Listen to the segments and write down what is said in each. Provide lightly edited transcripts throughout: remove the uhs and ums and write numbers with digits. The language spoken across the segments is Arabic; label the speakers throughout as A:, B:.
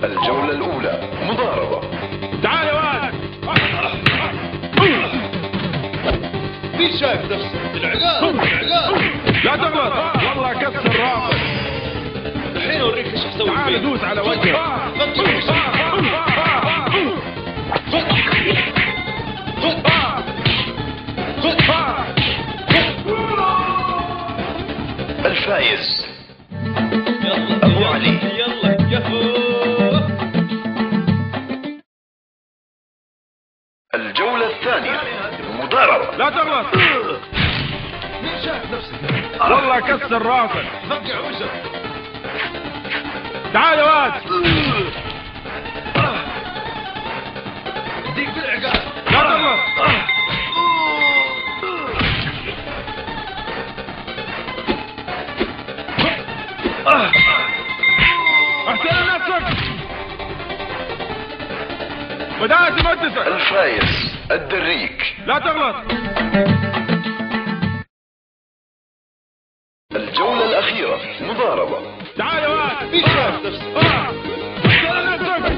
A: الجولة الأولى مضاربة.
B: تعال يا ولد.
C: مين شايف نفسه؟ العقال العقال.
B: لا تغلط والله كسر راسك.
C: الحين اوريك ايش اسوي.
B: تعال دوس على وجهك.
A: الفايز أبو علي.
C: يلا يلا.
A: الجولة الثانية مضاربة.
B: لا تغلط
C: مين شايف نفسه؟
B: والله كسر راسك.
C: فقع وجهك.
B: تعال يا ولد.
C: اديك بالعقال.
B: لا تغلط. احترم نفسك. بدأت مدفع.
A: الفايز الدريك.
B: لا تغلط.
A: الجولة الأخيرة مضاربة.
B: تعال يا ولد.
C: مين شايف نفسه؟
B: احترم نفسك.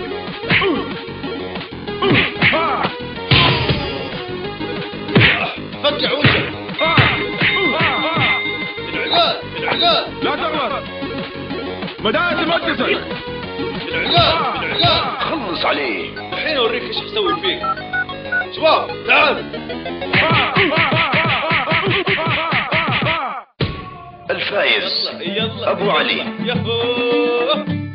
C: فقع وجهك. العقال العقال.
B: لا تغلط. بدأت مدفع.
C: العقال العقال.
A: خلص عليه.
C: الحين اوريك ايش اسوي فيك. شباب تعال.
A: الفايز
C: يلا
A: أبو علي.
C: يلا.